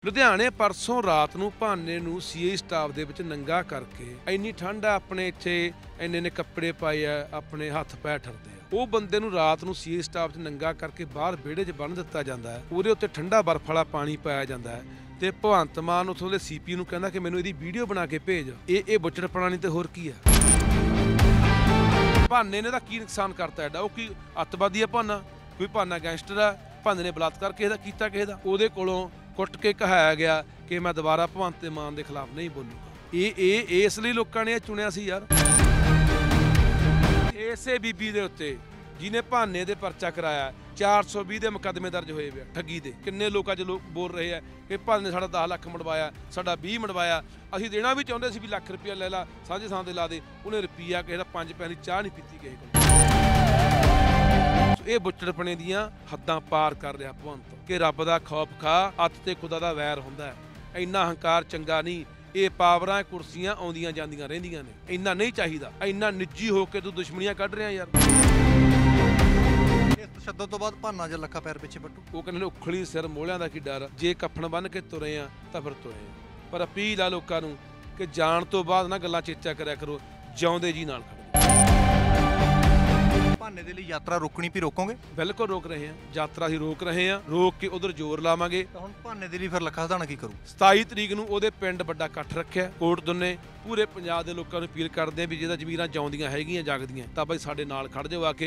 ਲੁਧਿਆਣੇ ਪਰਸੋਂ ਰਾਤ ਨੂੰ ਭਾਨੇ ਨੂੰ ਸੀਏ ਸਟਾਫ ਦੇ ਵਿੱਚ ਨੰਗਾ ਕਰਕੇ ਇੰਨੀ ਠੰਡ ਆ ਆਪਣੇ ਇੱਥੇ ਇੰਨੇ ਨੇ ਕੱਪੜੇ ਪਾਏ ਆ ਆਪਣੇ ਹੱਥ ਪੈਰ ਠਰਦੇ ਆ। ਉਹ ਬੰਦੇ ਨੂੰ ਰਾਤ ਨੂੰ ਸੀਏ ਸਟਾਫ 'ਚ ਨੰਗਾ ਕਰਕੇ ਬਾਹਰ ਵਿਹੜੇ 'ਚ ਬੰਨ੍ਹ ਦਿੱਤਾ ਜਾਂਦਾ ਹੈ। ਉਹਦੇ ਉੱਤੇ ਠੰਡਾ ਬਰਫ਼ ਵਾਲਾ ਪਾਣੀ ਪਾਇਆ ਜਾਂਦਾ ਹੈ ਤੇ ਭਗਵੰਤ ਮਾਨ ਉੱਥੋਂ ਦੇ ਸੀਪੀ ਨੂੰ ਕਹਿੰਦਾ ਕਿ ਮੈਨੂੰ ਇਹਦੀ ਵੀਡੀਓ ਬਣਾ ਕੇ ਭੇਜ। ਇਹ ਬੁੱਚੜਪਣਾ ਨਹੀਂ ਤੇ ਹੋਰ ਕੀ ਆ। ਭਾਨੇ ਨੇ ਤਾਂ ਕੀ ਨੁਕਸਾਨ ਕਰਤਾ ਐਡਾ? ਉਹ ਕੀ ਅੱਤਵਾਦੀ ਆ ਭਾਨਾ? ਕੋਈ ਭਾਨਾ ਗੈਂਗਸਟਰ ਆ? ਭਾਨੇ ਨੇ ਬਲਾਤਕਾਰ ਕਿਸੇ ਦਾ ਕੀਤਾ? ਕਿਸੇ ਦਾ? ਉਹਦੇ ਕੋਲੋਂ ਕੁੱਟ ਕੇ ਕਹਾਇਆ ਗਿਆ ਕਿ ਮੈਂ ਦੁਬਾਰਾ ਭਗਵੰਤ ਮਾਨ ਦੇ ਖਿਲਾਫ ਨਹੀਂ ਬੋਲੂਗਾ। ਇਹ ਇਸ ਲਈ ਲੋਕਾਂ ਨੇ ਚੁਣਿਆ ਸੀ ਯਾਰ। ਇਸੇ ਬੀਬੀ ਦੇ ਉੱਤੇ ਜਿਹਨੇ ਭਾਨੇ ਦੇ ਪਰਚਾ ਕਰਾਇਆ 420 ਦੇ ਮੁਕੱਦਮੇ ਦਰਜ ਹੋਏ ਵੇ ਠੱਗੀ ਦੇ। ਕਿੰਨੇ ਲੋਕਾਂ 'ਚ ਲੋਕ ਬੋਲ ਰਹੇ ਆ ਕਿ ਭਾਨੇ ਸਾਡਾ 10 ਲੱਖ ਮੜਵਾਇਆ, ਸਾਡਾ 20 ਮੜਵਾਇਆ। ਅਸੀਂ ਦੇਣਾ ਵੀ ਚਾਹੁੰਦੇ ਸੀ ਵੀ ਲੱਖ ਰੁਪਇਆ ਲੈ ਲਾ, ਸਾਂਝੇ ਥਾਂ ਤੇ ਲਾ ਦੇ। ਉਹਨੇ ਰੁਪਈਆ ਕਿਸੇ ਦਾ 5 ਪੈਸੇ ਦੀ ਚਾਹ ਨਹੀਂ ਪੀਤੀ ਕਿਸੇ ਕੋਲ। ਇਹ ਬੁੱਚੜਪਣੇ ਦੀਆਂ ਹੱਦਾਂ ਪਾਰ ਕਰ ਰਿਹਾ ਭਗਵੰਤ ਕਿ ਰੱਬ ਦਾ ਖੌਫ ਖਾ, ਅੱਤ ਤੇ ਖੁਦਾ ਦਾ ਵੈਰ ਹੁੰਦਾ ਹੈ। ਇੰਨਾ ਹੰਕਾਰ ਚੰਗਾ ਨਹੀਂ। ਇਹ ਪਾਵਰਾਂ ਕੁਰਸੀਆਂ ਆਉਂਦੀਆਂ ਜਾਂਦੀਆਂ ਰਹਿੰਦੀਆਂ ਨੇ। ਇੰਨਾ ਨਹੀਂ ਚਾਹੀਦਾ। ਇੰਨਾ ਨਿੱਜੀ ਹੋ ਕੇ ਤੂੰ ਦੁਸ਼ਮਣੀਆਂ ਕੱਢ ਰਿਹਾ ਯਾਰ। ਇਸ ਤਸ਼ੱਦਦ ਤੋਂ ਬਾਅਦ ਭਾਨਾ ਜਾਂ ਲੱਖਾ ਪੈਰ ਪਿੱਛੇ ਪੱਟੂ। ਉਹ ਕਹਿੰਦੇ ਨੇ ਉਖਲੀ ਸਿਰ ਮੋਹਲਿਆਂ ਦਾ ਕੀ ਡਰ। ਜੇ ਕੱਫਣ ਬੰਨ੍ਹ ਕੇ ਤੁਰੇ ਆ ਤਾਂ ਫਿਰ ਤੁਰੇ ਆ। ਪਰ ਅਪੀਲ ਆ ਲੋਕਾਂ ਨੂੰ ਕਿ ਜਾਣ ਤੋਂ ਬਾਅਦ ਨਾ ਗੱਲਾਂ ਚੇਚਾ ਕਰਿਆ ਕਰੋ, ਜਿਉਂਦੇ ਜੀ ਨਾਲ ਖੜੋ। ਭਾਨੇ ਦੇ ਲਈ ਯਾਤਰਾ ਰੋਕਣੀ ਵੀ ਰੋਕੋਗੇ? ਬਿਲਕੁਲ ਰੋਕ ਰਹੇ ਆ। ਯਾਤਰਾ ਅਸੀਂ ਰੋਕ ਰਹੇ ਆ। ਰੋਕ ਕੇ ਉਧਰ ਜ਼ੋਰ ਲਾਵਾਂਗੇ। ਤਾਂ ਹੁਣ ਭਾਨੇ ਦੇ ਲਈ ਫਿਰ ਲੱਖਾ ਸਧਾਣਾ ਕੀ ਕਰੂ? 27 ਤਰੀਕ ਨੂੰ ਉਹਦੇ ਪਿੰਡ ਵੱਡਾ ਇਕੱਠ ਰੱਖਿਆ। ਕੋਟ ਦੁੰਨੇ ਪੂਰੇ ਪੰਜਾਬ ਦੇ ਲੋਕਾਂ ਨੂੰ ਅਪੀਲ ਕਰਦੇ ਆ ਵੀ ਜਿਹਦਾ ਜ਼ਮੀਰਾਂ ਜਿਉਂਦੀਆਂ ਹੈਗੀਆਂ ਜਾਗਦੀਆਂ ਤਾਂ ਬਈ ਸਾਡੇ ਨਾਲ ਖੜ ਜਾਓ ਆ ਕੇ।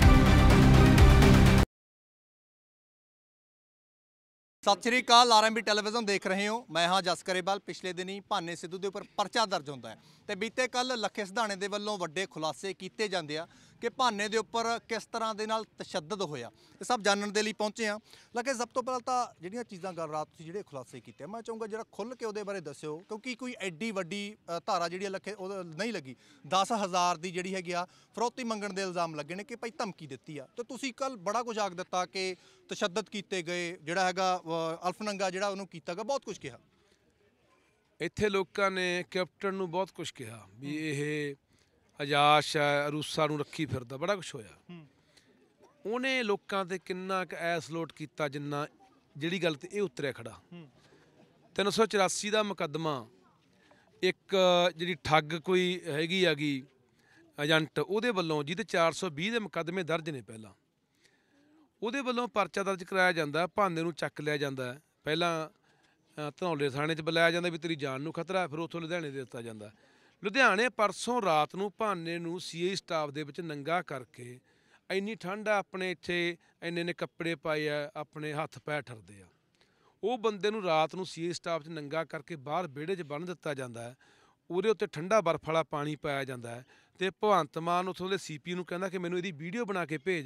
ਸਤਿ ਸ਼੍ਰੀ ਅਕਾਲ। ਆਰਐਮਬੀ ਟੈਲੀਵਿਜ਼ਨ ਦੇਖ ਰਹੇ ਹੋ। ਮੈਂ ਹਾਂ ਜਸ ਕਰੇਵਾਲ। ਪਿਛਲੇ ਦਿਨੀ ਭਾਨੇ ਸਿੱਧੂ ਦੇ ਉੱਪਰ ਪਰਚਾ ਦਰਜ ਹੁੰਦਾ ਹੈ ਤੇ ਬੀਤੇ ਕੱਲ ਲੱਖੇ ਸਧਾਣੇ ਦੇ ਵੱਲੋਂ ਵੱਡੇ ਖੁਲਾਸੇ ਕੀਤੇ ਜਾਂਦੇ ਆ ਕਿ ਭਾਨੇ ਦੇ ਉੱਪਰ ਕਿਸ ਤਰ੍ਹਾਂ ਦੇ ਨਾਲ ਤਸ਼ੱਦਦ ਹੋਇਆ। ਇਹ ਸਭ ਜਾਣਨ ਦੇ ਲਈ ਪਹੁੰਚੇ ਆ। ਲੱਖੇ, ਸਭ ਤੋਂ ਪਹਿਲਾਂ ਤਾਂ ਜਿਹੜੀਆਂ ਚੀਜ਼ਾਂ ਗੱਲ ਰਾਤ ਤੁਸੀਂ ਜਿਹੜੇ ਖੁਲਾਸੇ ਕੀਤੇ, ਮੈਂ ਚਾਹੂੰਗਾ ਜਿਹੜਾ ਖੁੱਲ੍ਹ ਕੇ ਉਹਦੇ ਬਾਰੇ ਦੱਸਿਓ, ਕਿਉਂਕਿ ਕੋਈ ਐਡੀ ਵੱਡੀ ਧਾਰਾ ਜਿਹੜੀ ਲੱਖੇ ਉਹ ਨਹੀਂ ਲੱਗੀ। 10,000 ਦੀ ਜਿਹੜੀ ਹੈਗੀ ਆ ਫਰੌਤੀ ਮੰਗਣ ਦੇ ਇਲਜ਼ਾਮ ਲੱਗੇ ਨੇ ਕਿ ਭਾਈ ਧਮਕੀ ਦਿੱਤੀ ਆ। ਤੇ ਤੁਸੀਂ ਕੱਲ ਬੜਾ ਕੁਝ ਆਖ ਦਿੱਤਾ ਕਿ ਤਸ਼ੱਦਦ ਕੀਤੇ ਗਏ, ਜਿਹੜਾ ਹੈਗਾ ਅਲਫਨੰਗਾ ਜਿਹੜਾ ਉਹਨੂੰ ਕੀਤਾ ਗਿਆ, ਬਹੁਤ ਕੁਝ ਕਿਹਾ। ਇੱਥੇ ਲੋਕਾਂ ਨੇ ਕੈਪਟਨ ਨੂੰ ਬਹੁਤ ਕੁਝ ਕਿਹਾ ਵੀ ਇਹ ਅਜਾਸ਼ ਹੈ, ਅਰੂਸਾ ਨੂੰ ਰੱਖੀ ਫਿਰਦਾ, ਬੜਾ ਕੁਝ ਹੋਇਆ। ਉਹਨੇ ਲੋਕਾਂ ਤੇ ਕਿੰਨਾ ਕੁ ਐਸ ਲੋਟ ਕੀਤਾ ਜਿੰਨਾ ਜਿਹੜੀ ਗੱਲ ਤੇ ਇਹ ਉਤਰਿਆ ਖੜਾ। 384 ਦਾ ਮੁਕੱਦਮਾ, ਇੱਕ ਜਿਹੜੀ ਠੱਗ ਕੋਈ ਹੈਗੀ ਏਜੰਟ, ਉਹਦੇ ਵੱਲੋਂ ਜਿਹਦੇ 420 ਦੇ ਮੁਕੱਦਮੇ ਦਰਜ ਨੇ ਪਹਿਲਾਂ, ਉਹਦੇ ਵੱਲੋਂ ਪਰਚਾ ਦਰਜ ਕਰਾਇਆ ਜਾਂਦਾ। ਭਾਨੇ ਨੂੰ ਚੱਕ ਲਿਆ ਜਾਂਦਾ। ਪਹਿਲਾਂ ਧਨੌਲੇ ਥਾਣੇ 'ਚ ਬੁਲਾਇਆ ਜਾਂਦਾ ਵੀ ਤੇਰੀ ਜਾਨ ਨੂੰ ਖਤਰਾ, ਫਿਰ ਉੱਥੋਂ ਲੁਧਿਆਣੇ ਦੇ ਦਿੱਤਾ ਜਾਂਦਾ। ਲੁਧਿਆਣੇ ਪਰਸੋਂ ਰਾਤ ਨੂੰ ਭਾਨੇ ਨੂੰ ਸੀਏ ਸਟਾਫ ਦੇ ਵਿੱਚ ਨੰਗਾ ਕਰਕੇ ਇੰਨੀ ਠੰਡ ਆ ਆਪਣੇ ਇੱਥੇ ਇੰਨੇ ਨੇ ਕੱਪੜੇ ਪਾਏ ਆ ਆਪਣੇ ਹੱਥ ਪੈਰ ਠਰਦੇ ਆ। ਉਹ ਬੰਦੇ ਨੂੰ ਰਾਤ ਨੂੰ ਸੀਏ ਸਟਾਫ 'ਚ ਨੰਗਾ ਕਰਕੇ ਬਾਹਰ ਵਿਹੜੇ 'ਚ ਬੰਨ੍ਹ ਦਿੱਤਾ ਜਾਂਦਾ ਹੈ। ਉਹਦੇ ਉੱਤੇ ਠੰਡਾ ਬਰਫ਼ ਵਾਲਾ ਪਾਣੀ ਪਾਇਆ ਜਾਂਦਾ ਹੈ ਤੇ ਭਗਵੰਤ ਮਾਨ ਉੱਥੋਂ ਦੇ ਸੀਪੀ ਨੂੰ ਕਹਿੰਦਾ ਕਿ ਮੈਨੂੰ ਇਹਦੀ ਵੀਡੀਓ ਬਣਾ ਕੇ ਭੇਜ।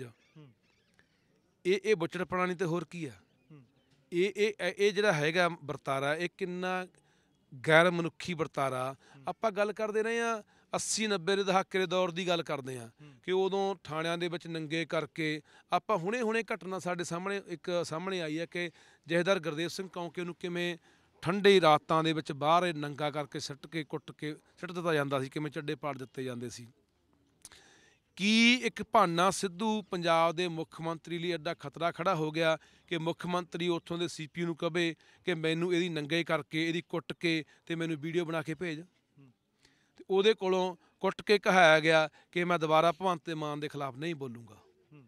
ਇਹ ਬੁੱਚੜਪਣਾ ਨਹੀਂ ਤੇ ਹੋਰ ਕੀ ਆ। ਇਹ ਜਿਹੜਾ ਹੈਗਾ ਵਰਤਾਰਾ, ਇਹ ਕਿੰਨਾ ਗੈਰ ਮਨੁੱਖੀ ਵਰਤਾਰਾ। ਆਪਾਂ ਗੱਲ ਕਰਦੇ ਰਹੇ ਹਾਂ 80-90 ਦੇ ਦਹਾਕੇ ਦੇ ਦੌਰ ਦੀ ਗੱਲ ਕਰਦੇ ਹਾਂ ਕਿ ਉਦੋਂ ਥਾਣਿਆਂ ਦੇ ਵਿੱਚ ਨੰਗੇ ਕਰਕੇ ਆਪਾਂ ਹੁਣੇ ਘਟਨਾ ਸਾਡੇ ਸਾਹਮਣੇ ਆਈ ਹੈ ਕਿ ਜਥੇਦਾਰ ਗੁਰਦੇਵ ਸਿੰਘ ਕੌਂਕੇ ਨੂੰ ਕਿਵੇਂ ਠੰਡੇ ਰਾਤਾਂ ਦੇ ਵਿੱਚ ਬਾਹਰ ਨੰਗਾ ਕਰਕੇ ਸਿੱਟ ਕੇ ਕੁੱਟ ਕੇ ਸਿੱਟ ਦਿੱਤਾ ਜਾਂਦਾ ਸੀ, ਕਿਵੇਂ ਚੱਡੇ ਪਾੜ ਦਿੱਤੇ ਜਾਂਦੇ ਸੀ। ਕੀ ਇੱਕ ਭਾਨਾ ਸਿੱਧੂ ਪੰਜਾਬ ਦੇ ਮੁੱਖ ਮੰਤਰੀ ਲਈ ਐਡਾ ਖਤਰਾ ਖੜਾ ਹੋ ਗਿਆ ਕਿ ਮੁੱਖ ਮੰਤਰੀ ਉੱਥੋਂ ਦੇ ਸੀਪੀ ਨੂੰ ਕਹੇ ਕਿ ਮੈਨੂੰ ਇਹਦੀ ਨੰਗੇ ਕਰਕੇ ਇਹਦੀ ਕੁੱਟ ਕੇ ਤੇ ਮੈਨੂੰ ਵੀਡੀਓ ਬਣਾ ਕੇ ਭੇਜ। ਤੇ ਉਹਦੇ ਕੋਲੋਂ ਕੁੱਟ ਕੇ ਕਹਾਇਆ ਗਿਆ ਕਿ ਮੈਂ ਦੁਬਾਰਾ ਭਗਵੰਤ ਮਾਨ ਦੇ ਖਿਲਾਫ ਨਹੀਂ ਬੋਲੂਗਾ।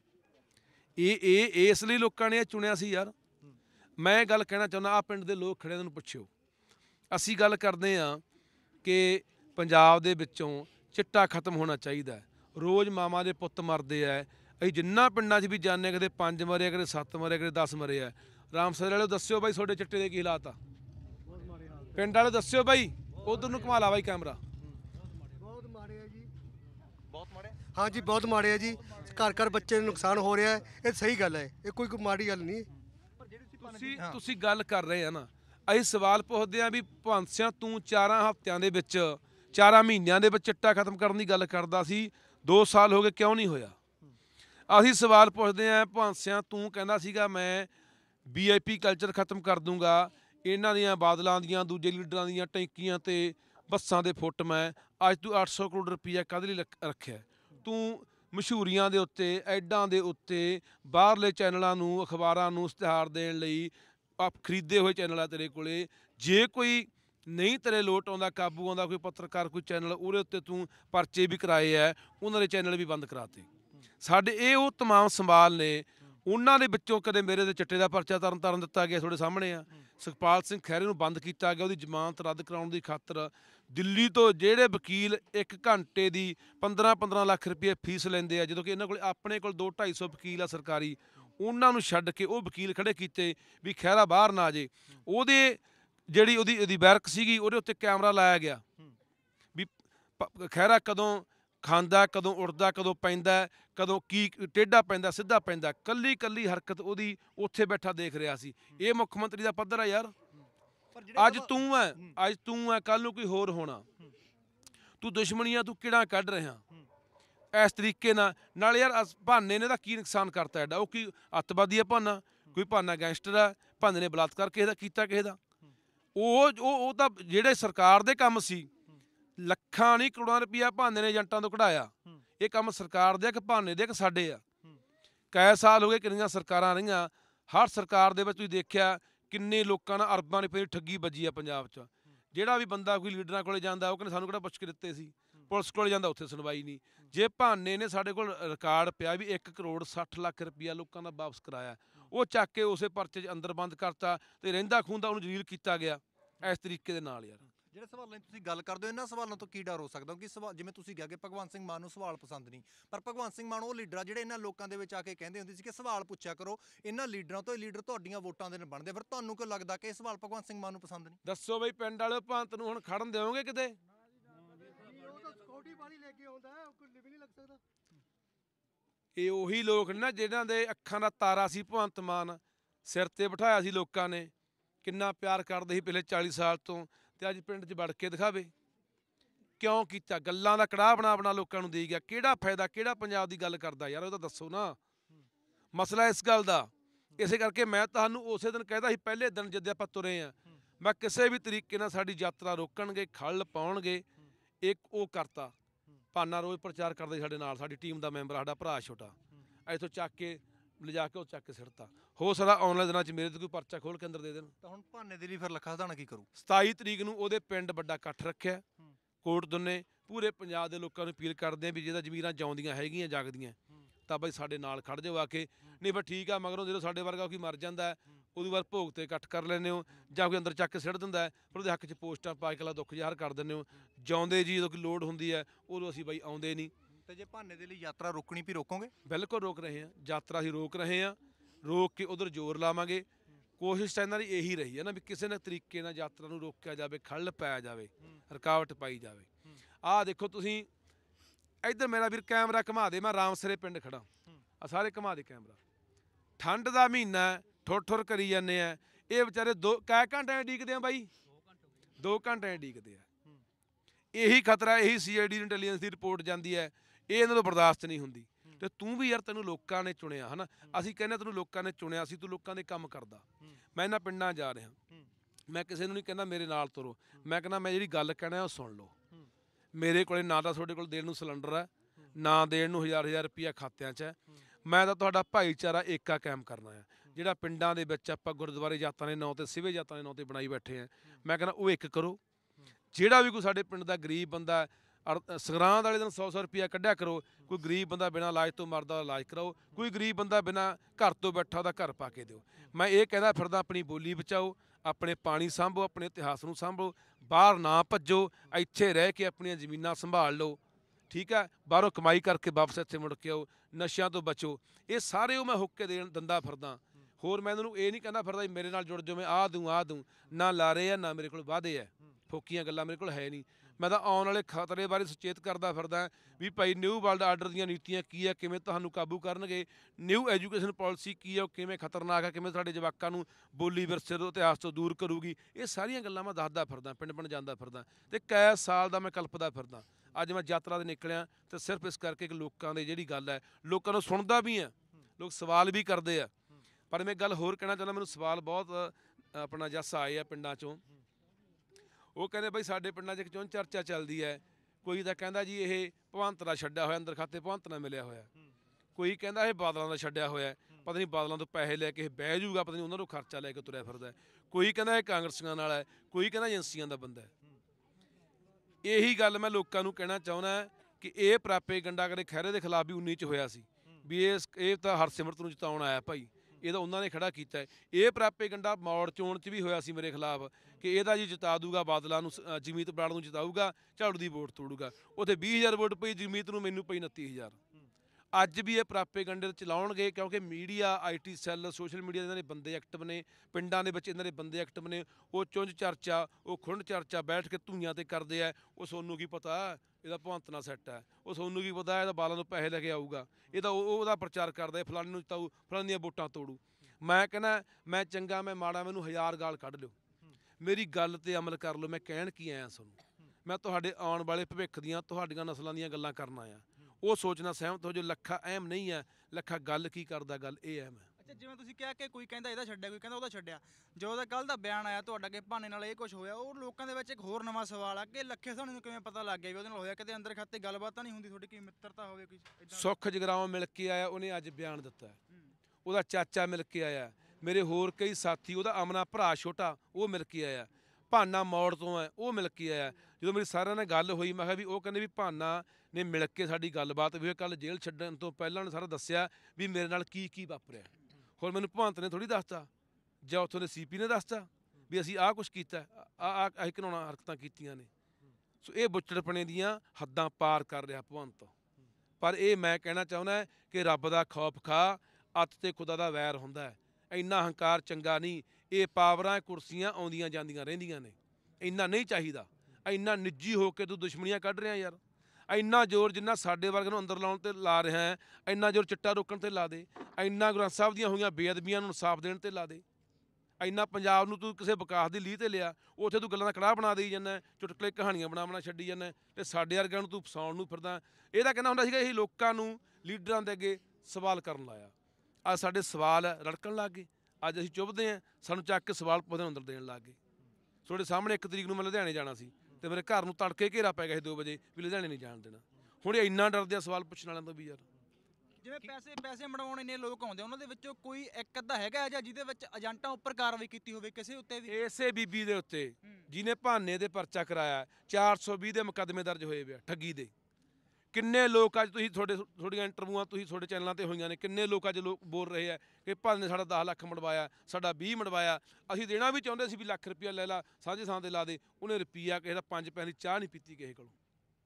ਇਹ ਇਸ ਲਈ ਲੋਕਾਂ ਨੇ ਚੁਣਿਆ ਸੀ ਯਾਰ। ਮੈਂ ਗੱਲ ਕਹਿਣਾ ਚਾਹੁੰਦਾ, ਆਹ ਪਿੰਡ ਦੇ ਲੋਕ ਖੜਿਆਂ ਨੂੰ ਪੁੱਛਿਓ। ਅਸੀਂ ਗੱਲ ਕਰਦੇ ਹਾਂ ਕਿ ਪੰਜਾਬ ਦੇ ਵਿੱਚੋਂ ਚਿੱਟਾ ਖਤਮ ਹੋਣਾ ਚਾਹੀਦਾ। ਰੋਜ਼ ਮਾਵਾਂ ਦੇ ਪੁੱਤ ਮਰਦੇ ਆ। ਅਸੀਂ ਜਿੰਨਾ ਪਿੰਡਾਂ 'ਚ ਵੀ ਜਾਂਦੇ, ਕਦੇ 5 ਮਰੇ, ਕਦੇ 7 ਮਰੇ, ਕਦੇ 10 ਮਰੇ ਆ। ਰਾਮਸਰ ਵਾਲੇ ਦੱਸਿਓ ਬਾਈ ਤੁਹਾਡੇ ਚਿੱਟੇ ਦੇ ਕੀ ਹਾਲਾਤ ਆ। ਪਿੰਡ ਵਾਲੇ ਦੱਸਿਓ ਬਾਈ। ਉਧਰ ਨੂੰ ਘੁਮਾ ਲਾ ਬਾਈ ਕੈਮਰਾ। ਬਹੁਤ ਮਾੜੇ ਆ ਜੀ, ਬਹੁਤ ਮਾੜੇ। ਹਾਂ ਜੀ, ਬਹੁਤ ਮਾੜੇ ਆ ਜੀ। ਘਰ ਬੱਚੇ ਨੂੰ ਨੁਕਸਾਨ ਹੋ ਰਿਹਾ ਹੈ। ਇਹ ਸਹੀ ਗੱਲ ਹੈ, ਇਹ ਕੋਈ ਮਾੜੀ ਗੱਲ ਨਹੀਂ। ਤੁਸੀਂ ਗੱਲ ਕਰ ਰਹੇ ਆ ਨਾ, ਅਸੀਂ ਸਵਾਲ ਪੁੱਛਦੇ ਆ ਵੀ ਭਗਵੰਤ ਸਿੰਘ ਤੂੰ 4 ਹਫ਼ਤਿਆਂ ਦੇ ਵਿੱਚ 4 ਮਹੀਨਿਆਂ ਦੇ ਵਿੱਚ ਚਿੱਟਾ ਖਤਮ ਕਰਨ ਦੀ ਗੱਲ ਕਰਦਾ ਸੀ, 2 ਸਾਲ ਹੋ ਗਏ, ਕਿਉਂ ਨਹੀਂ ਹੋਇਆ? ਅਸੀਂ ਸਵਾਲ ਪੁੱਛਦੇ ਹਾਂ, ਭਗਵੰਤ ਸਿੰਘ ਤੂੰ ਕਹਿੰਦਾ ਸੀਗਾ ਮੈਂ VIP ਕਲਚਰ ਖਤਮ ਕਰ ਦੂੰਗਾ, ਇਹਨਾਂ ਦੀਆਂ ਬਾਦਲਾਂ ਦੀਆਂ ਦੂਜੇ ਲੀਡਰਾਂ ਦੀਆਂ ਟੈਂਕੀਆਂ ਤੇ ਬੱਸਾਂ ਦੇ ਫੁੱਟ ਮੈਂ ਅੱਜ ਤੂੰ 800 ਕਰੋੜ ਰੁਪਈਆ ਕਾਹਦੇ ਲਈ ਰੱਖਿਆ? ਤੂੰ ਮਸ਼ਹੂਰੀਆਂ ਦੇ ਉੱਤੇ, ਐਡਾਂ ਦੇ ਉੱਤੇ, ਬਾਹਰਲੇ ਚੈਨਲਾਂ ਨੂੰ, ਅਖਬਾਰਾਂ ਨੂੰ ਇਸ਼ਤਿਹਾਰ ਦੇਣ ਲਈ ਆ ਖਰੀਦੇ ਹੋਏ ਚੈਨਲ ਆ ਤੇਰੇ ਕੋਲੇ, ਜੇ ਕੋਈ ਨਹੀਂ ਤੇਰੇ ਲੋਟ ਆਉਂਦਾ, ਕਾਬੂ ਆਉਂਦਾ, ਕੋਈ ਪੱਤਰਕਾਰ ਕੋਈ ਚੈਨਲ ਉਹਦੇ ਉੱਤੇ ਤੂੰ ਪਰਚੇ ਵੀ ਕਰਾਏ ਆ, ਉਹਨਾਂ ਦੇ ਚੈਨਲ ਵੀ ਬੰਦ ਕਰਾਤੇ। ਸਾਡੇ ਇਹ ਉਹ ਤਮਾਮ ਸਵਾਲ ਨੇ। ਉਹਨਾਂ ਦੇ ਵਿੱਚੋਂ ਕਦੇ ਮੇਰੇ ਦੇ ਚਿੱਟੇ ਦਾ ਪਰਚਾ ਤਰਨ ਦਿੱਤਾ ਗਿਆ, ਤੁਹਾਡੇ ਸਾਹਮਣੇ ਆ। ਸੁਖਪਾਲ ਸਿੰਘ ਖਹਿਰੇ ਨੂੰ ਬੰਦ ਕੀਤਾ ਗਿਆ, ਉਹਦੀ ਜ਼ਮਾਨਤ ਰੱਦ ਕਰਾਉਣ ਦੀ ਖਾਤਰ। ਦਿੱਲੀ ਤੋਂ ਜਿਹੜੇ ਵਕੀਲ 1 ਘੰਟੇ ਦੀ 15-15 ਲੱਖ ਰੁਪਏ ਫੀਸ ਲੈਂਦੇ ਆ, ਜਦੋਂ ਕਿ ਇਹਨਾਂ ਕੋਲ ਆਪਣੇ ਕੋਲ 200-250 ਵਕੀਲ ਆ ਸਰਕਾਰੀ, ਉਹਨਾਂ ਨੂੰ ਛੱਡ ਕੇ ਉਹ ਵਕੀਲ ਖੜੇ ਕੀਤੇ ਵੀ ਖਹਿਰਾ ਬਾਹਰ ਨਾ ਆ ਜੇ। ਉਹਦੇ ਜਿਹੜੀ ਉਹਦੀ ਬੈਰਕ ਸੀਗੀ, ਉਹਦੇ ਉੱਤੇ ਕੈਮਰਾ ਲਾਇਆ ਗਿਆ ਵੀ ਖਹਿਰਾ ਕਦੋਂ ਖਾਂਦਾ, ਕਦੋਂ ਉੱਠਦਾ, ਕਦੋਂ ਪੈਂਦਾ, ਕਦੋਂ ਕੀ ਟੇਢਾ ਪੈਂਦਾ, ਸਿੱਧਾ ਪੈਂਦਾ, ਕੱਲੀ ਕੱਲੀ ਹਰਕਤ ਉਹਦੀ ਉੱਥੇ ਬੈਠਾ ਦੇਖ ਰਿਹਾ ਸੀ। ਇਹ ਮੁੱਖ ਮੰਤਰੀ ਦਾ ਪੱਧਰ ਆ ਯਾਰ। ਅੱਜ ਤੂੰ ਹੈ, ਕੱਲ ਨੂੰ ਕੋਈ ਹੋਰ ਹੋਣਾ। ਤੂੰ ਦੁਸ਼ਮਣੀਆਂ ਤੂੰ ਕਿਹੜਾ ਕੱਢ ਰਿਹਾ ਇਸ ਤਰੀਕੇ ਨਾਲ ਯਾਰ। ਭਾਨੇ ਨੇ ਤਾਂ ਕੀ ਨੁਕਸਾਨ ਕਰਤਾ ਐਡਾ? ਉਹ ਕੀ ਅੱਤਵਾਦੀ ਆ ਭਾਨਾ? ਕੋਈ ਭਾਨਾ ਗੈਂਗਸਟਰ ਆ? ਭਾਨੇ ਨੇ ਬਲਾਤਕਾਰ ਕਿਸੇ ਦਾ ਕੀਤਾ, ਕਿਸੇ ਦਾ? ਉਹ ਤਾਂ ਜਿਹੜੇ ਸਰਕਾਰ ਦੇ ਕੰਮ ਸੀ, ਲੱਖਾਂ ਨਹੀਂ ਕਰੋੜਾਂ ਰੁਪਈਆ ਭਾਨੇ ਨੇ ਏਜੰਟਾਂ ਤੋਂ ਕਢਾਇਆ। ਇਹ ਕੰਮ ਸਰਕਾਰ ਦੇ ਕਿ ਭਾਨੇ ਦੇ ਕਿ ਸਾਡੇ ਆ? ਕਈ ਸਾਲ ਹੋ ਗਏ, ਕਿੰਨੀਆਂ ਸਰਕਾਰਾਂ ਰਹੀਆਂ, ਹਰ ਸਰਕਾਰ ਦੇ ਵਿੱਚ ਤੁਸੀਂ ਦੇਖਿਆ ਕਿੰਨੇ ਲੋਕਾਂ ਨਾਲ ਅਰਬਾਂ ਰੁਪਏ ਦੀ ਠੱਗੀ ਵੱਜੀ ਆ ਪੰਜਾਬ 'ਚ। ਜਿਹੜਾ ਵੀ ਬੰਦਾ ਕੋਈ ਲੀਡਰਾਂ ਕੋਲੇ ਜਾਂਦਾ, ਉਹ ਕਹਿੰਦੇ ਸਾਨੂੰ ਕਿਹੜਾ ਪੁੱਛ ਕੇ ਦਿੱਤੇ ਸੀ। ਪੁਲਿਸ ਕੋਲੇ ਜਾਂਦਾ, ਉੱਥੇ ਸੁਣਵਾਈ ਨਹੀਂ। ਜੇ ਭਾਨੇ ਨੇ ਸਾਡੇ ਕੋਲ ਰਿਕਾਰਡ ਪਿਆ ਵੀ 1 ਕਰੋੜ 60 ਲੱਖ ਰੁਪਈਆ ਲੋਕਾਂ ਦਾ ਵਾਪਸ ਕਰਾਇਆ, ਉਹ ਚੱਕ ਕੇ ਉਸੇ ਪਰਚੇ 'ਚ ਅੰਦਰ ਬੰਦ ਕਰਤਾ ਤੇ ਰਹਿੰਦਾ ਖੂੰਦਾ ਉਹਨੂੰ ਜਲੀਲ ਕੀਤਾ ਗਿਆ ਇਸ ਤਰੀਕੇ ਦੇ ਨਾਲ ਯਾਰ। ਜਿਹੜੇ ਸਵਾਲਾਂ ਦੀ ਤੁਸੀਂ ਗੱਲ ਕਰਦੇ ਹੋ, ਇਹਨਾਂ ਸਵਾਲਾਂ ਤੋਂ ਕੀ ਡਰ ਹੋ ਸਕਦਾ? ਕਿ ਜਿਵੇਂ ਤੁਸੀਂ ਕਿਹਾ ਕਿ ਭਗਵੰਤ ਸਿੰਘ ਮਾਨ ਨੂੰ ਸਵਾਲ ਪਸੰਦ ਨਹੀਂ, ਪਰ ਭਗਵੰਤ ਸਿੰਘ ਮਾਨ ਉਹ ਲੀਡਰ ਆ ਜਿਹੜੇ ਇਹਨਾਂ ਲੋਕਾਂ ਦੇ ਵਿੱਚ ਆ ਕੇ ਕਹਿੰਦੇ ਹੁੰਦੇ ਸੀ ਕਿ ਸਵਾਲ ਪੁੱਛਿਆ ਕਰੋ ਇਹਨਾਂ ਲੀਡਰਾਂ ਤੋਂ, ਇਹ ਲੀਡਰ ਤੁਹਾਡੀਆਂ ਵੋਟਾਂ ਦੇ ਨਾਲ ਬਣਦੇ। ਫਿਰ ਤੁਹਾਨੂੰ ਕਿਉਂ ਲੱਗਦਾ ਕਿ ਇਹ ਸਵਾਲ ਭਗਵੰਤ ਸਿੰਘ ਮਾਨ ਨੂੰ ਪਸੰਦ ਨਹੀਂ? ਦੱਸੋ ਬਈ, ਪਿੰਡ ਵਾਲੇ ਭਗਵੰਤ ਨੂੰ ਹੁਣ ਖੜਨ ਦਿਓਗੇ ਕਿਤੇ? ਇਹ ਉਹੀ ਲੋਕ ਨੇ ਨਾ ਜਿਹਨਾਂ ਦੇ ਅੱਖਾਂ ਦਾ ਤਾਰਾ ਸੀ ਭਗਵੰਤ ਮਾਨ, ਸਿਰ ਤੇ ਬਿਠਾਇਆ ਸੀ ਲੋਕਾਂ ਨੇ, ਕਿੰਨਾ ਪਿਆਰ ਕਰਦੇ ਸੀ ਪਿਛਲੇ 40 ਸਾਲ ਤੋਂ, ਤੇ ਅੱਜ ਪਿੰਡ 'ਚ ਵੜ ਕੇ ਦਿਖਾਵੇ। ਕਿਉਂ ਕੀਤਾ? ਗੱਲਾਂ ਦਾ ਕੜਾਹ ਬਣਾ ਲੋਕਾਂ ਨੂੰ ਦੇ ਗਿਆ। ਕਿਹੜਾ ਫਾਇਦਾ? ਕਿਹੜਾ ਪੰਜਾਬ ਦੀ ਗੱਲ ਕਰਦਾ ਯਾਰ? ਉਹ ਤਾਂ ਦੱਸੋ ਨਾ। ਮਸਲਾ ਇਸ ਗੱਲ ਦਾ। ਇਸੇ ਕਰਕੇ ਮੈਂ ਤੁਹਾਨੂੰ ਉਸੇ ਦਿਨ ਕਹਿਦਾ ਸੀ, ਪਹਿਲੇ ਦਿਨ ਜਦੋਂ ਆਪਾਂ ਤੁਰੇ ਆ, ਮੈਂ ਕਿਸੇ ਵੀ ਤਰੀਕੇ ਨਾਲ ਸਾਡੀ ਯਾਤਰਾ ਰੋਕਣਗੇ, ਖੱਲ ਪਾਉਣਗੇ। ਇੱਕ ਉਹ ਕਰਤਾ ਭਾਨਾ ਰੋਜ਼ ਪ੍ਰਚਾਰ ਕਰਦਾ ਸੀ ਸਾਡੇ ਨਾਲ, ਸਾਡੀ ਟੀਮ ਦਾ ਮੈਂਬਰ, ਸਾਡਾ ਭਰਾ ਛੋਟਾ, ਇੱਥੋਂ ਚੱਕ ਕੇ ਲਿਜਾ ਕੇ ਉਹ ਚੱਕ ਕੇ ਸਿੱਟਤਾ। ਹੋ ਸਕਦਾ ਆਉਣ ਦਿਨਾਂ 'ਚ ਮੇਰੇ ਤੇ ਕੋਈ ਪਰਚਾ ਖੋਲ ਕੇ ਅੰਦਰ ਦੇ ਦੇਣ। ਤਾਂ ਹੁਣ ਭਾਨੇ ਦੇ ਲਈ ਫਿਰ ਲੱਖਾ ਸਧਾਣਾ ਕੀ ਕਰੂ? 27 ਤਰੀਕ ਨੂੰ ਉਹਦੇ ਪਿੰਡ ਵੱਡਾ ਇਕੱਠ ਰੱਖਿਆ, ਕੋਟ ਦੁੰਨੇ। ਪੂਰੇ ਪੰਜਾਬ ਦੇ ਲੋਕਾਂ ਨੂੰ ਅਪੀਲ ਕਰਦੇ ਆ ਵੀ ਜਿਹਦਾ ਜ਼ਮੀਰਾਂ ਜਿਉਂਦੀਆਂ ਹੈਗੀਆਂ, ਜਾਗਦੀਆਂ, ਤਾਂ ਬਈ ਸਾਡੇ ਨਾਲ ਖੜ ਜਾਓ ਆ ਕੇ। ਨਹੀਂ ਫਿਰ ਠੀਕ ਆ, ਮਗਰੋਂ ਜਦੋਂ ਸਾਡੇ ਵਰਗਾ ਕੋਈ ਮਰ ਜਾਂਦਾ ਉਹਦੀ ਵਾਰ ਭੋਗ ਤੇ ਇਕੱਠ ਕਰ ਲੈਂਦੇ ਹੋ, ਜਾਂ ਕੋਈ ਅੰਦਰ ਚੱਕ ਕੇ ਸਿੱਟ ਦਿੰਦਾ, ਫਿਰ ਉਹਦੇ ਹੱਕ 'ਚ ਪੋਸਟਾਂ ਪਾ ਕੇ ਦੁੱਖ ਜ਼ਾਹਰ ਕਰ ਦਿੰਦੇ ਹੋ। ਜਿਉਂਦੇ ਜੀ ਜਦੋਂ ਕੋਈ ਲੋੜ ਹੁੰਦੀ ਹੈ ਉਦੋਂ ਅਸੀਂ ਬਈ ਆਉਂਦੇ ਨਹੀਂ। ਤੇ ਜੇ ਭਾਨੇ ਦੇ ਲਈ ਯਾਤਰਾ ਰੋਕਣੀ ਵੀ ਰੋਕੋਗੇ? ਬਿਲਕੁਲ ਰੋਕ ਰਹੇ ਹਾਂ, ਯਾਤਰਾ ਅਸੀਂ ਰੋਕ ਰਹੇ ਹਾਂ। ਰੋਕ ਕੇ ਉਧਰ ਜ਼ੋਰ ਲਾਵਾਂਗੇ। ਕੋਸ਼ਿਸ਼ ਤਾਂ ਇਹਨਾਂ ਦੀ ਇਹੀ ਰਹੀ ਹੈ ਨਾ ਵੀ ਕਿਸੇ ਨਾ ਤਰੀਕੇ ਨਾਲ ਯਾਤਰਾ ਨੂੰ ਰੋਕਿਆ ਜਾਵੇ, ਖੱਲ ਪਾਇਆ ਜਾਵੇ, ਰੁਕਾਵਟ ਪਾਈ ਜਾਵੇ। ਆਹ ਦੇਖੋ ਤੁਸੀਂ ਇੱਧਰ ਮੇਰਾ ਵੀਰ ਕੈਮਰਾ ਘੁਮਾ ਦੇ, ਮੈਂ ਰਾਮਸਰੇ ਪਿੰਡ ਖੜਾ, ਆ ਸਾਰੇ ਘੁਮਾ ਦੇ ਕੈਮਰਾ। ਠੰਡ ਦਾ ਮਹੀਨਾ, ਠੁਰ ਕਰੀ ਜਾਂਦੇ ਆ ਇਹ ਵਿਚਾਰੇ। ਕੈ ਘੰਟੇ ਡੀਕਦੇ ਆ ਬਾਈ? 2 ਘੰਟੇ ਡੀਕਦੇ ਆ। ਇਹੀ ਖਤਰਾ, ਇਹੀ CID ਇੰਟੈਲੀਜੈਂਸ ਦੀ ਰਿਪੋਰਟ ਜਾਂਦੀ ਹੈ, ਇਹ ਇਹਨਾਂ ਤੋਂ ਬਰਦਾਸ਼ਤ ਨਹੀਂ ਹੁੰਦੀ। ਤੇ ਤੂੰ ਵੀ ਯਾਰ, ਤੈਨੂੰ ਲੋਕਾਂ ਨੇ ਚੁਣਿਆ ਹਨਾ, ਅਸੀਂ ਕਹਿੰਦੇ ਤੈਨੂੰ ਲੋਕਾਂ ਨੇ ਚੁਣਿਆ ਸੀ, ਤੂੰ ਲੋਕਾਂ ਦੇ ਕੰਮ ਕਰਦਾ। ਮੈਂ ਇਹਨਾਂ ਪਿੰਡਾਂ ਜਾ ਰਿਹਾ, ਮੈਂ ਕਿਸੇ ਨੂੰ ਨਹੀਂ ਕਹਿੰਦਾ ਮੇਰੇ ਨਾਲ ਤੁਰੋ, ਮੈਂ ਕਹਿੰਦਾ ਮੈਂ ਜਿਹੜੀ ਗੱਲ ਕਹਿਣਾ ਉਹ ਸੁਣ ਲਓ। ਮੇਰੇ ਕੋਲੇ ਨਾ ਤਾਂ ਤੁਹਾਡੇ ਕੋਲ ਦੇਣ ਨੂੰ ਸਿਲੰਡਰ ਹੈ, ਨਾ ਦੇਣ ਨੂੰ 1000-1000 ਰੁਪਈਆ ਖਾਤਿਆਂ 'ਚ ਹੈ। ਮੈਂ ਤਾਂ ਤੁਹਾਡਾ ਭਾਈਚਾਰਾ ਏਕਾ ਕਾਇਮ ਕਰਨਾ ਹੈ। ਜਿਹੜਾ ਪਿੰਡਾਂ ਦੇ ਵਿੱਚ ਆਪਾਂ ਗੁਰਦੁਆਰੇ ਜਾਤਾਂ ਦੇ ਨਾਂ 'ਤੇ, ਸਿਵੇ ਜਾਤਾਂ ਦੇ ਨਾਂ 'ਤੇ ਬਣਾਈ ਬੈਠੇ ਆ, ਮੈਂ ਕਹਿੰਦਾ ਉਹ ਇੱਕ ਕਰੋ। ਜਿਹੜਾ ਵੀ ਕੋਈ ਸਾਡੇ ਪਿੰਡ ਦਾ ਗਰੀਬ ਬੰਦਾ, ਸੰਗਰਾਂਦ ਵਾਲੇ ਦਿਨ 100-100 ਰੁਪਈਆ ਕੱਢਿਆ ਕਰੋ। ਕੋਈ ਗਰੀਬ ਬੰਦਾ ਬਿਨਾਂ ਇਲਾਜ ਤੋਂ ਮਰਦਾ, ਇਲਾਜ ਕਰਾਓ। ਕੋਈ ਗਰੀਬ ਬੰਦਾ ਬਿਨਾਂ ਘਰ ਤੋਂ ਬੈਠਾ, ਉਹਦਾ ਘਰ ਪਾ ਕੇ ਦਿਓ। ਮੈਂ ਇਹ ਕਹਿੰਦਾ ਫਿਰਦਾ, ਆਪਣੀ ਬੋਲੀ ਬਚਾਓ, ਆਪਣੇ ਪਾਣੀ ਸਾਂਭੋ, ਆਪਣੇ ਇਤਿਹਾਸ ਨੂੰ ਸਾਂਭੋ, ਬਾਹਰ ਨਾ ਭੱਜੋ, ਇੱਥੇ ਰਹਿ ਕੇ ਆਪਣੀਆਂ ਜ਼ਮੀਨਾਂ ਸੰਭਾਲ ਲਓ, ਠੀਕ ਹੈ? ਬਾਹਰੋਂ ਕਮਾਈ ਕਰਕੇ ਵਾਪਸ ਇੱਥੇ ਮੁੜ ਕੇ ਆਓ, ਨਸ਼ਿਆਂ ਤੋਂ ਬਚੋ। ਇਹ ਸਾਰੇ ਉਹ ਮੈਂ ਹੁੱਕੇ ਦਿੰਦਾ ਫਿਰਦਾ। ਹੋਰ ਮੈਂ ਇਹਨਾਂ ਨੂੰ ਇਹ ਨਹੀਂ ਕਹਿੰਦਾ ਫਿਰਦਾ ਵੀ ਮੇਰੇ ਨਾਲ ਜੁੜ ਜਾਓ, ਮੈਂ ਆਹ ਦੂੰ। ਨਾ ਲਾਰੇ ਆ, ਨਾ ਮੇਰੇ ਕੋਲ ਵਾਅਦੇ ਆ, ਫੋਕੀਆਂ ਗੱਲਾਂ ਮੇਰੇ ਕੋਲ ਹੈ ਨਹੀਂ। ਮੈਂ ਤਾਂ ਆਉਣ ਵਾਲੇ ਖਤਰੇ ਬਾਰੇ ਸੁਚੇਤ ਕਰਦਾ ਫਿਰਦਾ ਵੀ ਭਾਈ ਨਿਊ ਵਰਲਡ ਆਰਡਰ ਦੀਆਂ ਨੀਤੀਆਂ ਕੀ ਆ, ਕਿਵੇਂ ਤੁਹਾਨੂੰ ਕਾਬੂ ਕਰਨਗੇ, ਨਿਊ ਐਜੂਕੇਸ਼ਨ ਪਾਲਿਸੀ ਕੀ ਆ, ਉਹ ਕਿਵੇਂ ਖਤਰਨਾਕ ਆ, ਕਿਵੇਂ ਸਾਡੇ ਜਵਾਕਾਂ ਨੂੰ ਬੋਲੀ ਵਿਰਸੇ ਤੋਂ, ਇਤਿਹਾਸ ਤੋਂ ਦੂਰ ਕਰੂਗੀ। ਇਹ ਸਾਰੀਆਂ ਗੱਲਾਂ ਮੈਂ ਦੱਸਦਾ ਫਿਰਦਾ, ਪਿੰਡ ਜਾਂਦਾ ਫਿਰਦਾ, ਤੇ ਕਈ ਸਾਲ ਦਾ ਮੈਂ ਕਲਪਦਾ ਫਿਰਦਾ। ਅੱਜ ਮੈਂ ਯਾਤਰਾ 'ਤੇ ਨਿਕਲਿਆ ਤੇ ਸਿਰਫ ਇਸ ਕਰਕੇ ਕਿ ਲੋਕਾਂ ਦੀ ਜਿਹੜੀ ਗੱਲ ਹੈ, ਲੋਕਾਂ ਨੂੰ ਸੁਣਦਾ ਵੀ ਆ, ਲੋਕ ਸਵਾਲ ਵੀ ਕਰਦੇ ਆ। ਪਰ ਮੈਂ ਗੱਲ ਹੋਰ ਕਹਿਣਾ ਚਾਹੁੰਦਾ, ਮੈਨੂੰ ਸਵਾਲ ਬਹੁਤ ਆਪਣਾ ਜੱਸ ਆਏ ਆ ਪਿੰਡਾਂ 'ਚੋਂ। ਉਹ ਕਹਿੰਦੇ ਬਈ ਸਾਡੇ ਪਿੰਡਾਂ 'ਚ ਇੱਕ ਚੋਣ ਚਰਚਾ ਚੱਲਦੀ ਹੈ। ਕੋਈ ਤਾਂ ਕਹਿੰਦਾ ਜੀ ਇਹ ਭਗਵੰਤ ਦਾ ਛੱਡਿਆ ਹੋਇਆ, ਅੰਦਰ ਖਾਤੇ ਭਗਵੰਤ ਨਾਲ ਮਿਲਿਆ ਹੋਇਆ। ਕੋਈ ਕਹਿੰਦਾ ਇਹ ਬਾਦਲਾਂ ਦਾ ਛੱਡਿਆ ਹੋਇਆ। ਪਤਾ ਨਹੀਂ ਬਾਦਲਾਂ ਤੋਂ ਪੈਸੇ ਲੈ ਕੇ ਇਹ ਬਹਿ ਜਾਊਗਾ, ਪਤਾ ਨਹੀਂ ਉਹਨਾਂ ਤੋਂ ਖਰਚਾ ਲੈ ਕੇ ਤੁਰਿਆ ਫਿਰਦਾ ਹੈ। ਕੋਈ ਕਹਿੰਦਾ ਇਹ ਕਾਂਗਰਸੀਆਂ ਨਾਲ ਹੈ, ਕੋਈ ਕਹਿੰਦਾ ਏਜੰਸੀਆਂ ਦਾ ਬੰਦਾ ਹੈ। ਇਹੀ ਗੱਲ ਮੈਂ ਲੋਕਾਂ ਨੂੰ ਕਹਿਣਾ ਚਾਹੁੰਦਾ ਕਿ ਇਹ ਪ੍ਰਾਪੇਗੰਡਾ ਕਦੇ ਖਹਿਰੇ ਦੇ ਖਿਲਾਫ ਵੀ 19 ਚ ਹੋਇਆ ਸੀ ਵੀ ਇਹ ਤਾਂ ਹਰਸਿਮਰਤ ਨੂੰ ਜਿਤਾਉਣ ਆਇਆ ਭਾਈ, ਇਹ ਤਾਂ ਉਹਨਾਂ ਨੇ ਖੜਾ ਕੀਤਾ ਹੈ। ਇਹ ਪ੍ਰਾਪੇਗੰਡਾ ਮੌੜ ਚੋਣ 'ਚ ਵੀ ਹੋਇਆ ਸੀ ਮੇਰੇ ਖਿਲਾਫ ਕਿ ਇਹਦਾ ਜੀ ਜਿਤਾ ਦੂਗਾ ਬਾਦਲਾਂ ਨੂੰ, ਜਗਮੀਤ ਬਰਾੜ ਨੂੰ ਜਿਤਾਊਗਾ, ਝਾੜੂ ਦੀ ਵੋਟ ਤੋੜੂਗਾ। ਉੱਥੇ 20,000 ਵੋਟ ਪਈ ਜਗਮੀਤ ਨੂੰ, ਮੈਨੂੰ ਪਈ 29,000। ਅੱਜ ਵੀ ਇਹ ਪ੍ਰਾਪੇਗੰਡੇ ਚਲਾਉਣਗੇ ਕਿਉਂਕਿ media, IT cell, social media ਦੇ ਇਹਨਾਂ ਦੇ ਬੰਦੇ ਐਕਟਿਵ ਨੇ, ਪਿੰਡਾਂ ਦੇ ਵਿੱਚ ਇਹਨਾਂ ਦੇ ਬੰਦੇ ਐਕਟਿਵ ਨੇ। ਉਹ ਚੁੰਝ ਚਰਚਾ, ਉਹ ਖੁੰਡ ਚਰਚਾ ਬੈਠ ਕੇ ਧੂਈਆਂ ਤੇ ਕਰਦੇ ਆ। ਉਹ ਸੋਨੂੰ ਕੀ ਪਤਾ ਇਹਦਾ ਭਵੰਤ ਨਾਲ ਸੈੱਟ ਹੈ, ਉਹ ਸੋਨੂੰ ਕੀ ਪਤਾ ਇਹਦਾ ਬਾਲਾਂ ਤੋਂ ਪੈਸੇ ਲੈ ਕੇ ਆਊਗਾ, ਇਹ ਤਾਂ ਉਹਦਾ ਪ੍ਰਚਾਰ ਕਰਦਾ, ਫਲਾਣੇ ਨੂੰ ਜਿਤਾਊ, ਫਲਾਣੇ ਦੀਆਂ ਵੋਟਾਂ ਤੋੜੂ। ਮੈਂ ਕਹਿੰਦਾ ਮੈਂ ਚੰਗਾ ਮੈਂ ਮਾੜਾ, ਮੈਨੂੰ 1000 ਗਾਲ ਕੱਢ ਲਿਓ, ਮੇਰੀ ਗੱਲ ਤੇ ਅਮਲ ਕਰ ਲਓ। ਮੈਂ ਕਹਿਣ ਕੀ ਆਇਆ ਤੁਹਾਨੂੰ, ਮੈਂ ਤੁਹਾਡੇ ਆਉਣ ਵਾਲੇ ਭਵਿੱਖ ਦੀਆਂ, ਤੁਹਾਡੀਆਂ ਨਸਲਾਂ ਦੀਆਂ ਗੱਲਾਂ ਕਰਨ ਆਇਆ। ਉਹ ਸੋਚਣਾ ਸਹਿਮਤ ਹੋ ਜੋ ਲੱਖਾ ਅਹਿਮ ਨਹੀਂ ਹੈ, ਲੱਖਾ ਗੱਲ ਕੀ ਕਰਦਾ, ਗੱਲ ਇਹ ਅਹਿਮ ਹੈ। ਅੱਛਾ, ਜਿਵੇਂ ਤੁਸੀਂ ਕਿਹਾ ਕਿ ਕੋਈ ਕਹਿੰਦਾ ਇਹਦਾ ਛੱਡਿਆ, ਕੋਈ ਕਹਿੰਦਾ ਉਹਦਾ ਛੱਡਿਆ, ਜੋ ਉਹਦਾ ਕੱਲ ਦਾ ਬਿਆਨ ਆਇਆ ਤੁਹਾਡਾ ਕਿ ਭਾਨੇ ਨਾਲ ਇਹ ਕੁਝ ਹੋਇਆ, ਉਹ ਲੋਕਾਂ ਦੇ ਵਿੱਚ ਇੱਕ ਹੋਰ ਨਵਾਂ ਸਵਾਲ ਆ ਕਿ ਲੱਖੇ ਸਾਨੂੰ ਨੂੰ ਕਿਵੇਂ ਪਤਾ ਲੱਗ ਗਿਆ ਵੀ ਉਹਦੇ ਨਾਲ ਹੋਇਆ? ਕਿਤੇ ਅੰਦਰ ਖਾਤੇ ਗੱਲਬਾਤ ਤਾਂ ਨਹੀਂ ਹੁੰਦੀ ਤੁਹਾਡੀ, ਕੋਈ ਮਿੱਤਰਤਾ ਹੋਵੇ ਕੋਈ ਇਦਾਂ? ਸੁੱਖ ਜਗਰਾਵਾਂ ਮਿਲ ਕੇ ਆਇਆ, ਉਹਨੇ ਅੱਜ ਬਿਆਨ ਦਿੱਤਾ। ਉਹਦਾ ਚਾਚਾ ਮਿਲ ਕੇ ਆਇਆ, ਮੇਰੇ ਹੋਰ ਕਈ ਸਾਥੀ, ਉਹਦਾ ਅਮਨਾ ਭਰਾ ਛੋਟਾ ਉਹ ਮਿਲ ਕੇ ਆਇਆ, ਭਾਨਾ ਮੌੜ ਤੋਂ ਹੈ ਉਹ ਮਿਲ ਕੇ ਆਇਆ। ਜਦੋਂ ਮੇਰੀ ਸਾਰਿਆਂ ਨਾਲ ਗੱਲ ਹੋਈ ਮੈਂ ਕਿਹਾ ਵੀ ਉਹ ਕਹਿੰਦੇ ਵੀ ਭਾਨਾ ਨੇ ਮਿਲ ਕੇ ਸਾਡੀ ਗੱਲਬਾਤ ਵੀ ਕੱਲ ਜੇਲ੍ਹ ਛੱਡਣ ਤੋਂ ਪਹਿਲਾਂ ਉਹਨੇ ਸਾਰਾ ਦੱਸਿਆ ਵੀ ਮੇਰੇ ਨਾਲ ਕੀ ਕੀ ਵਾਪਰਿਆ। ਹੋਰ ਮੈਨੂੰ ਭਵੰਤ ਨੇ ਥੋੜੀ ਦੱਸਤਾ ਜਾਂ ਉੱਥੋਂ ਦੇ ਸੀਪੀ ਨੇ ਦੱਸਤਾ ਵੀ ਅਸੀਂ ਆਹ ਕੁਛ ਕੀਤਾ, ਆਹ ਘਿਨਾਉਣਾ ਹਰਕਤਾਂ ਕੀਤੀਆਂ ਨੇ। ਸੋ ਇਹ ਬੁੱਚੜਪਣੇ ਦੀਆਂ ਹੱਦਾਂ ਪਾਰ ਕਰ ਰਿਹਾ ਭਵੰਤ। ਪਰ ਇਹ ਮੈਂ ਕਹਿਣਾ ਚਾਹੁੰਦਾ ਕਿ ਰੱਬ ਦਾ ਖੌਫ ਖਾ, ਅੱਤ ਤੇ ਖੁਦਾ ਦਾ ਵੈਰ ਹੁੰਦਾ ਹੈ। ਇੰਨਾ ਹੰਕਾਰ ਚੰਗਾ ਨਹੀਂ, ਇਹ ਪਾਵਰਾਂ ਕੁਰਸੀਆਂ ਆਉਂਦੀਆਂ ਜਾਂਦੀਆਂ ਰਹਿੰਦੀਆਂ ਨੇ, ਇੰਨਾ ਨਹੀਂ ਚਾਹੀਦਾ। ਇੰਨਾ ਨਿੱਜੀ ਹੋ ਕੇ ਤੂੰ ਦੁਸ਼ਮਣੀਆਂ ਕੱਢ ਰਿਹਾ ਯਾਰ। ਇੰਨਾ ਜ਼ੋਰ ਜਿੰਨਾ ਸਾਡੇ ਵਰਗ ਨੂੰ ਅੰਦਰ ਲਾਉਣ ਤੇ ਲਾ ਰਿਹਾ ਹੈ, ਇੰਨਾ ਜ਼ੋਰ ਚਿੱਟਾ ਰੋਕਣ ਤੇ ਲਾ ਦੇ, ਇੰਨਾ ਗ੍ਰੰਥ ਸਾਹਿਬ ਦੀਆਂ ਹੋਈਆਂ ਬੇਅਦਬੀਆਂ ਨੂੰ ਇਨਸਾਫ ਦੇਣ ਤੇ ਲਾ ਦੇ। ਇੰਨਾ ਪੰਜਾਬ ਨੂੰ ਤੂੰ ਕਿਸੇ ਵਿਕਾਸ ਦੀ ਲੀਹ ਤੇ ਲਿਆ, ਉੱਥੇ ਤੂੰ ਗੱਲਾਂ ਦਾ ਕੜਾਹ ਬਣਾ ਦੇਈ ਜਾਂਦਾ, ਚੁਟਕਲੇ ਕਹਾਣੀਆਂ ਬਣਾ ਛੱਡੀ ਜਾਂਦਾ, ਤੇ ਸਾਡੇ ਵਰਗਿਆਂ ਨੂੰ ਤੂੰ ਫਸਾਉਣ ਨੂੰ ਫਿਰਦਾ। ਇਹਦਾ ਕਹਿੰਦਾ ਹੁੰਦਾ ਸੀਗਾ ਇਹ ਲੋਕਾਂ ਨੂੰ ਲੀਡਰਾਂ ਦੇ ਅੱਗੇ ਸਵਾਲ ਕਰਨ ਲਾਇਆ। ਅੱਜ ਸਾਡੇ ਸਵਾਲ ਰੜਕਣ ਲੱਗ ਗਏ, ਅੱਜ ਅਸੀਂ ਚੁੱਭਦੇ ਹਾਂ, ਸਾਨੂੰ ਚੱਕ ਕੇ ਸਵਾਲ ਪੁੱਛਦੇ ਨੂੰ ਅੰਦਰ ਦੇਣ ਲੱਗ ਗਏ। ਤੁਹਾਡੇ ਸਾਹਮਣੇ 1 ਤਰੀਕ ਨੂੰ ਮੈਂ ਲੁਧਿਆਣੇ ਜਾਣਾ ਸੀ ਤੇ ਮੇਰੇ ਘਰ ਨੂੰ ਤੜਕੇ ਘੇਰਾ ਪੈ ਗਿਆ ਸੀ 2 ਵਜੇ ਵੀ ਲੁਧਿਆਣੇ ਨਹੀਂ ਜਾਣ ਦੇਣਾ। ਹੁਣ ਇਹ ਇੰਨਾ ਡਰਦੇ ਆ ਸਵਾਲ ਪੁੱਛਣ ਵਾਲਿਆਂ ਤੋਂ ਵੀ ਯਾਰ। ਜਿਵੇਂ ਪੈਸੇ ਮੜਾਉਣ ਇੰਨੇ ਲੋਕ ਆਉਂਦੇ, ਉਹਨਾਂ ਦੇ ਵਿੱਚੋਂ ਕੋਈ ਇੱਕ ਅੱਧਾ ਹੈਗਾ ਜਾਂ ਜਿਹਦੇ ਵਿੱਚ ਏਜੰਟਾਂ ਉੱਪਰ ਕਾਰਵਾਈ ਕੀਤੀ ਹੋਵੇ ਕਿਸੇ ਉੱਤੇ ਵੀ? ਇਸੇ ਬੀਬੀ ਦੇ ਉੱਤੇ ਜਿਹਨੇ ਭਾਨੇ ਦੇ ਪਰਚਾ ਕਰਾਇਆ, 420 ਦੇ ਮੁਕੱਦਮੇ ਦਰਜ ਹੋਏ ਵੇ ਆ ਠੱਗੀ ਦੇ। ਕਿੰਨੇ ਲੋਕ ਅੱਜ ਤੁਸੀਂ ਤੁਹਾਡੀਆਂ ਇੰਟਰਵਿਊਆਂ ਤੁਸੀਂ ਤੁਹਾਡੇ ਚੈਨਲਾਂ ਤੇ ਹੋਈਆਂ ਨੇ, ਕਿੰਨੇ ਲੋਕ ਅੱਜ ਲੋਕ ਬੋਲ ਰਹੇ ਆ ਕਿ ਭਾਨੇ ਨੇ ਸਾਡਾ 10 ਲੱਖ ਮੜਵਾਇਆ, ਸਾਡਾ 20 ਮੜਵਾਇਆ। ਅਸੀਂ ਦੇਣਾ ਵੀ ਚਾਹੁੰਦੇ ਸੀ ਵੀ ਲੱਖ ਰੁਪਇਆ ਲੈ ਲਾ, ਸਾਂਝੇ ਥਾਂ ਤੇ ਲਾ ਦੇ। ਉਹਨੇ ਰੁਪਈਆ ਕਿਸੇ ਦਾ 5 ਪੈਸੇ ਦੀ ਚਾਹ ਨਹੀਂ ਪੀਤੀ ਕਿਸੇ ਕੋਲੋਂ।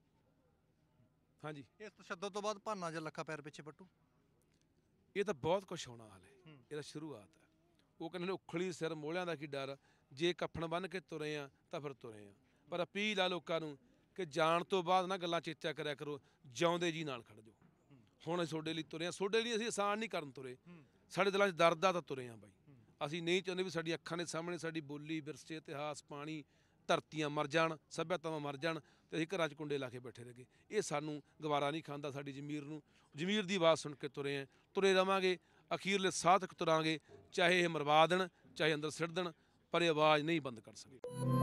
ਹਾਂਜੀ, ਇਸ ਤਸ਼ੱਦਦ ਤੋਂ ਬਾਅਦ ਭਾਨਾ ਜਾਂ ਲੱਖਾ ਪੈਰ ਪਿੱਛੇ ਪੱਟੂ? ਇਹ ਤਾਂ ਬਹੁਤ ਕੁਛ ਹੋਣਾ ਹਾਲੇ, ਇਹ ਤਾਂ ਸ਼ੁਰੂਆਤ ਹੈ। ਉਹ ਕਹਿੰਦੇ ਨੇ ਉਖਲੀ ਸਿਰ ਮੋਹਲਿਆਂ ਦਾ ਕੀ ਡਰ, ਜੇ ਕੱਫਣ ਬੰਨ੍ਹ ਕੇ ਤੁਰੇ ਆ ਤਾਂ ਫਿਰ ਤੁਰੇ ਆ। ਪਰ ਅਪੀਲ ਆ ਲੋਕਾਂ ਨੂੰ ਕਿ ਜਾਣ ਤੋਂ ਬਾਅਦ ਨਾ ਗੱਲਾਂ ਚੇਚਾ ਕਰਿਆ ਕਰੋ, ਜਿਉਂਦੇ ਜੀ ਨਾਲ ਖੜ ਜਾਓ। ਹੁਣ ਅਸੀਂ ਤੁਹਾਡੇ ਲਈ ਤੁਰੇ ਆ, ਤੁਹਾਡੇ ਲਈ ਅਸੀਂ ਆਸਾਨ ਨਹੀਂ ਕਰਨ ਤੁਰੇ, ਸਾਡੇ ਦਿਲਾਂ 'ਚ ਦਰਦ ਆ ਤਾਂ ਤੁਰੇ ਆ ਬਾਈ। ਅਸੀਂ ਨਹੀਂ ਚਾਹੁੰਦੇ ਵੀ ਸਾਡੀ ਅੱਖਾਂ ਦੇ ਸਾਹਮਣੇ ਸਾਡੀ ਬੋਲੀ, ਵਿਰਸੇ, ਇਤਿਹਾਸ, ਪਾਣੀ, ਧਰਤੀਆਂ ਮਰ ਜਾਣ, ਸੱਭਿਅਤਾਵਾਂ ਮਰ ਜਾਣ ਤੇ ਅਸੀਂ ਘਰਾਂ 'ਚ ਕੁੰਡੇ ਲਾ ਕੇ ਬੈਠੇ ਰਹਿ ਗਏ। ਇਹ ਸਾਨੂੰ ਗਵਾਰਾ ਨਹੀਂ ਖਾਂਦਾ। ਸਾਡੀ ਜ਼ਮੀਰ ਨੂੰ, ਜ਼ਮੀਰ ਦੀ ਆਵਾਜ਼ ਸੁਣ ਕੇ ਤੁਰੇ ਆ, ਤੁਰੇ ਰਵਾਂਗੇ, ਅਖੀਰਲੇ ਸਾਹ ਤੱਕ ਤੁਰਾਂਗੇ। ਚਾਹੇ ਇਹ ਮਰਵਾ ਦੇਣ, ਚਾਹੇ ਅੰਦਰ ਸਿੱਟ ਦੇਣ, ਪਰ ਇਹ ਆਵਾਜ਼ ਨਹੀਂ ਬੰਦ ਕਰ ਸਕੇ।